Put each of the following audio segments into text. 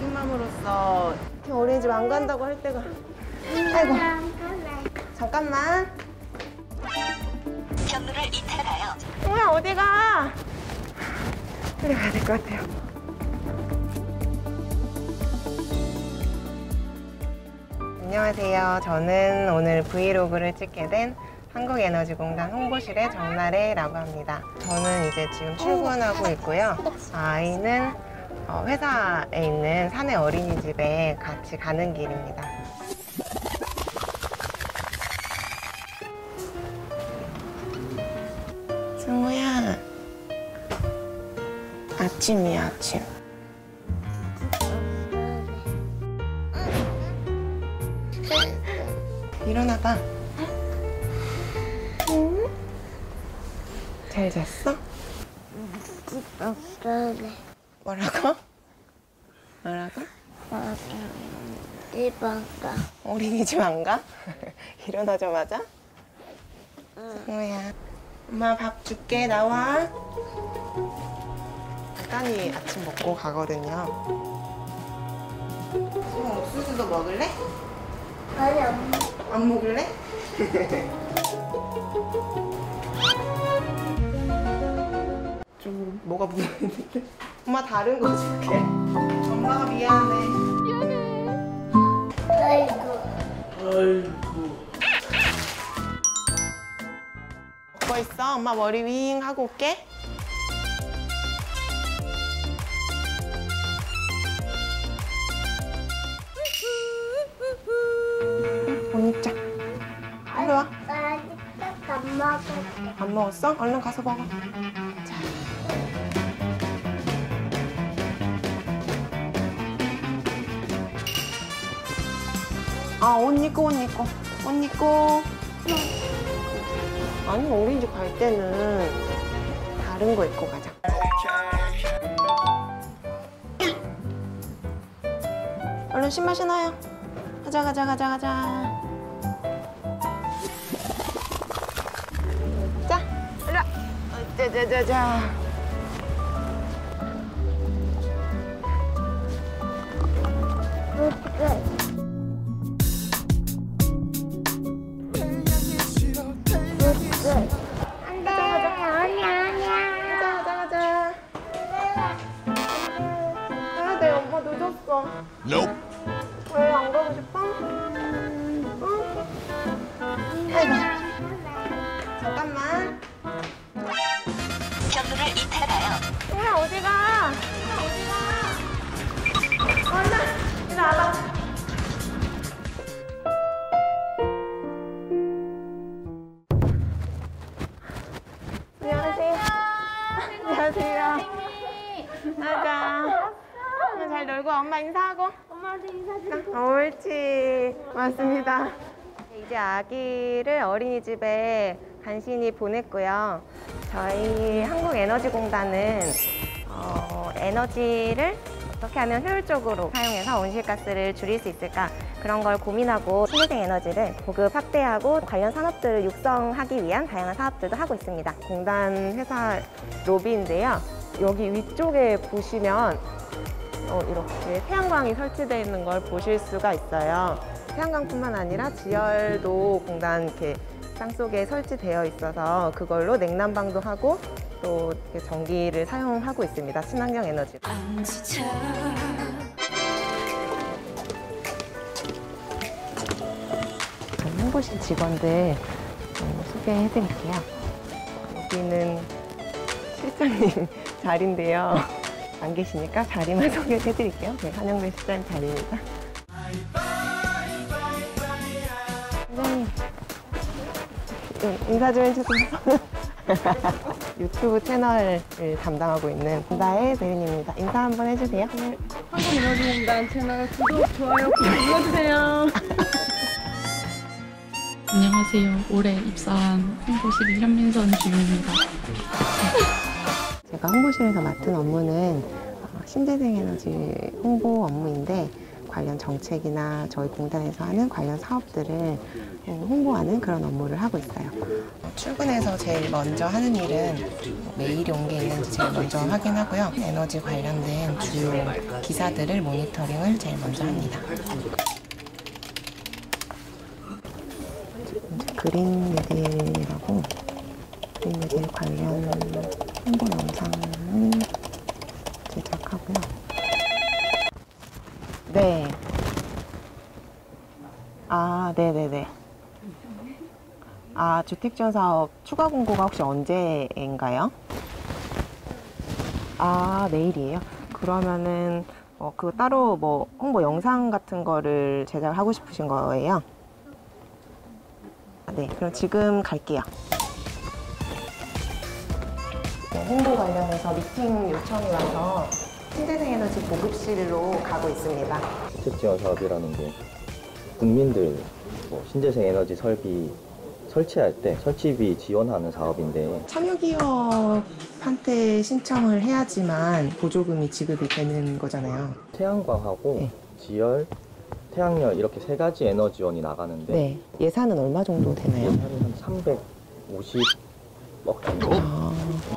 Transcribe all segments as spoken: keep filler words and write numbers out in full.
팀맘으로서 어린이집 안 간다고 할 때가 아이고 잠깐만 경로를 이탈하여 뭐야 어디가 빨리 가야 될 것 같아요. 안녕하세요. 저는 오늘 브이로그를 찍게 된 한국에너지공단 홍보실의 정나래라고 합니다. 저는 이제 지금 출근하고 있고요. 아이는 회사에 있는 사내 어린이집에 같이 가는 길입니다. 승우야, 아침이야, 아침. 일어나봐. 응? 잘 잤어? 뭐라고? 뭐라고? 어린이집 안 가. 어린이집 안 가? 일어나자마자? 승우야, 엄마 밥 줄게. 나와. 간단히 아침 먹고 가거든요. 승우 옥수수도 먹을래? 아니, 안 먹어. 안 먹을래? 좀 뭐가 묻어있는데? 엄마 다른 거 줄게. 엄마가 미안해. 아이고. 아이고. 먹고 있어? 엄마 머리 윙 하고 올게. bonita. 이리 와. 아직 안 먹었어. 안 먹었어? 얼른 가서 먹어. 자. 아, 옷 입고, 옷 입고. 옷 입고. 아니, 어린이집 갈 때는 다른 거 입고 가자. 얼른 신발 신어요. 가자, 가자, 가자, 가자. 자, 일로 와. 짜자자자. 안 돼. 아니, 아니야. 가자, 가자, 가자. 가야 돼, 엄마 늦었어. 왜 안 가고 싶어? 응? 아이고. 잠깐만. 경로를 이탈하여 뭐야, 어디가? 어디가? 얼른, 일로 와봐. 안녕하세요. 안녕하세요. 나가. 잘 놀고 엄마 인사하고. 엄마한테 인사드리고. 옳지. 맞습니다. 이제 아기를 어린이집에 간신히 보냈고요. 저희 한국에너지공단은 어, 에너지를 어떻게 하면 효율적으로 사용해서 온실가스를 줄일 수 있을까 그런 걸 고민하고 신재생 에너지를 보급 확대하고 관련 산업들을 육성하기 위한 다양한 사업들도 하고 있습니다. 공단 회사 로비인데요. 여기 위쪽에 보시면 어, 이렇게 태양광이 설치되어 있는 걸 보실 수가 있어요. 태양광뿐만 아니라 지열도 공단 이렇게 땅속에 설치되어 있어서 그걸로 냉난방도 하고 또 이렇게 전기를 사용하고 있습니다. 친환경 에너지로. 홍보실 직원들 어, 소개해드릴게요. 여기는 실장님 자리인데요. 안 계시니까 자리만 소개해드릴게요. 네, 한영배 실장님 자리입니다. 실장님, 네, 인사 좀 해주세요. 유튜브 채널을 담당하고 있는 나의 대리님입니다. 인사 한번 해주세요. 한국에너지공단 채널 구독, 좋아요 꼭 눌러주세요. 안녕하세요. 올해 입사한 홍보실 현민선 주임입니다. 제가 홍보실에서 맡은 업무는 신재생 에너지 홍보 업무인데 관련 정책이나 저희 공단에서 하는 관련 사업들을 홍보하는 그런 업무를 하고 있어요. 출근해서 제일 먼저 하는 일은 메일이 온 게 있는지 제일 먼저 확인하고요. 에너지 관련된 주요 기사들을 모니터링을 제일 먼저 합니다. 그린 메딜이라고 그린 메딜 관련 홍보 영상을 제작하고요. 네. 아, 네네네. 아, 주택지원 사업 추가 공고가 혹시 언제인가요? 아, 내일이에요? 그러면은 어, 그 따로 뭐 홍보 영상 같은 거를 제작을 하고 싶으신 거예요? 네, 그럼 지금 갈게요. 네, 홍보 관련해서 미팅 요청이 와서 신재생 에너지 보급실로 가고 있습니다. 주택지원 사업이라는 게 국민들 뭐 신재생 에너지 설비 설치할 때 설치비 지원하는 사업인데 참여기업한테 신청을 해야지만 보조금이 지급이 되는 거잖아요. 태양광하고 네. 지열, 태양열 이렇게 세 가지 에너지원이 나가는데 네, 예산은 얼마 정도 되나요? 예산이 한 삼백오십억 정도. 아.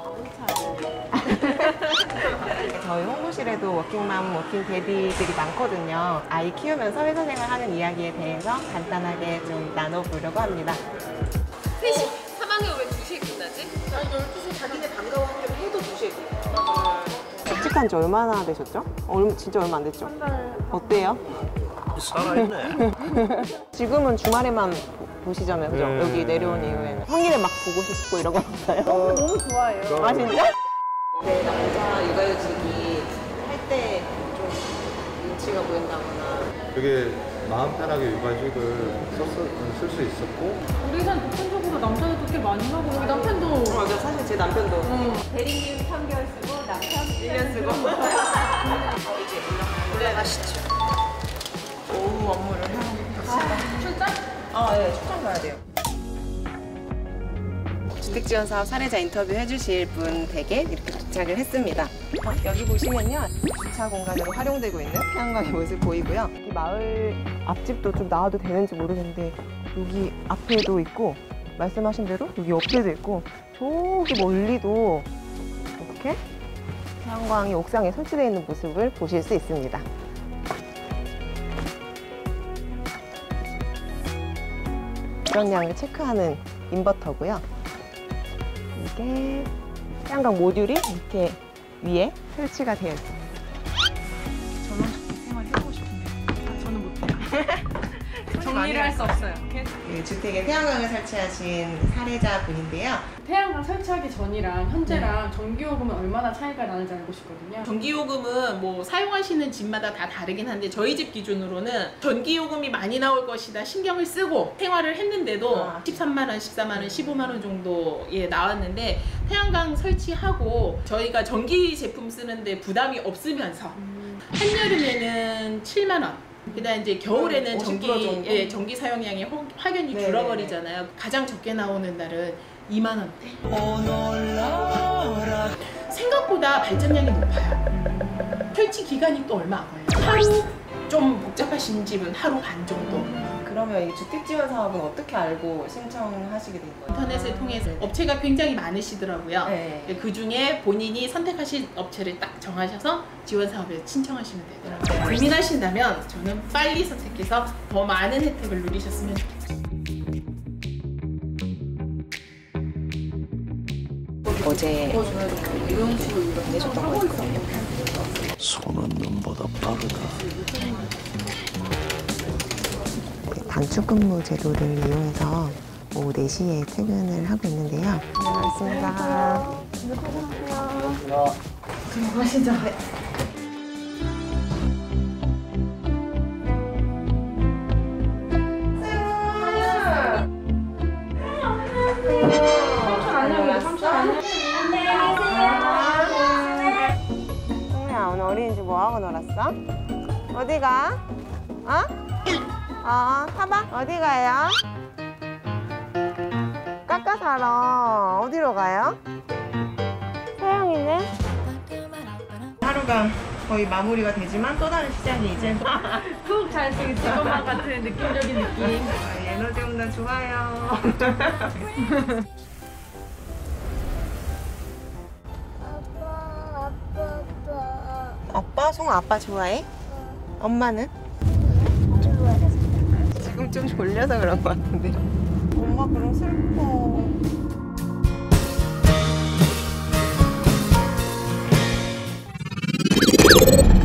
저희 홍보실에도 워킹맘, 워킹데디들이 많거든요. 아이 키우면서 회사 생활하는 이야기에 대해서 간단하게 좀 나눠보려고 합니다. 세 시, 삼 학년 왜 두 시에 끝나지? 아니, 열두 시 자기네 방과후 학교 해도 두 시에 끝나. 입직한 지 얼마나 되셨죠? 얼마, 진짜 얼마 안 됐죠? 한 달. 어때요? 살아있네. 지금은 주말에만 보시잖아요, 그죠? 네. 여기 내려온 이후에는. 평일에 막 보고 싶고 이런 거 없어요? 너무 좋아해요. 아, 진짜? 네, 남자 육아휴직이 할 때 좀 눈치가 보인다거나. 되게 마음 편하게 육아휴직을 쓸 수 있었고 우리 회사는 보편적으로 남자들도 꽤 많이 하고 우리 남편도 맞아, 사실 제 남편도. 응. 대리님 삼 개월 쓰고 남편 일 년 쓰고 올라가시죠. 오후 업무를 하고 갑시다. 출장? 아, 네, 출장 가야 돼요. 주택지원 사업 사례자 인터뷰 해주실 분 댁에 이렇게 도착을 했습니다. 어, 여기 보시면요, 주차 공간으로 활용되고 있는 태양광의 모습 보이고요. 이 마을 앞집도 좀 나와도 되는지 모르겠는데 여기 앞에도 있고 말씀하신 대로 여기 옆에도 있고 저기 멀리도 이렇게 태양광이 옥상에 설치되어 있는 모습을 보실 수 있습니다. 주변량을 체크하는 인버터고요. 이게 태양광 모듈이 이렇게 위에 설치가 되어 있습니다. 저는 주택 생활 해보고 싶은데 아, 저는 못해요. 정리를 할 수 없어요. 그 주택에 태양광을 설치하신 사례자 분인데요. 태양광 설치하기 전이랑 현재랑 전기요금은 얼마나 차이가 나는지 알고 싶거든요. 전기요금은 뭐 사용하시는 집마다 다 다르긴 한데 저희 집 기준으로는 전기요금이 많이 나올 것이다 신경을 쓰고 생활을 했는데도 아. 십삼만 원, 십사만 원, 십오만 원 정도에 나왔는데 태양광 설치하고 저희가 전기 제품 쓰는데 부담이 없으면서 음. 한여름에는 칠만 원, 그다음 이제 겨울에는 오십 전기 퍼센트 정도? 예, 전기 사용량이 확- 확연히 네네네. 줄어버리잖아요. 가장 적게 나오는 날은 이만 원대. 생각보다 발전량이 높아요. 설치 기간이 또 얼마 안 걸려요. 하루 좀 복잡하신 집은 하루 반 정도. 그러면 이 주택지원 사업은 어떻게 알고 신청하시게 된 거예요? 인터넷을 통해서 업체가 굉장히 많으시더라고요. 네. 그 중에 본인이 선택하신 업체를 딱 정하셔서 지원 사업에 신청하시면 되더라고요. 고민하신다면 저는 빨리 선택해서 더 많은 혜택을 누리셨으면 좋겠어요. 어제 이런 식으로 내셨던 거 있거든요. 손은 눈보다 빠르다. 단축 근무 제도를 이용해서 오후 네 시에 퇴근을 하고 있는데요. 고맙습니다. 들어가시죠. 네. 성우야, 오늘 어린이집 뭐하고 놀았어? 어디가? 어? 어, 타봐. 어디 가요? 깎아 살아. 어디로 가요? 서영이네. 하루가 거의 마무리가 되지만 또 다른 시작이 이제 푹 잘 수 있을 것만 같은 느낌적인 느낌. 아, 에너지 공단 좋아요. 아빠, 아빠, 아빠. 아빠? 송 아빠 좋아해? 엄마는? 좋아요. 지금 좀 졸려서 그런 것 같은데. 엄마 그럼 슬퍼.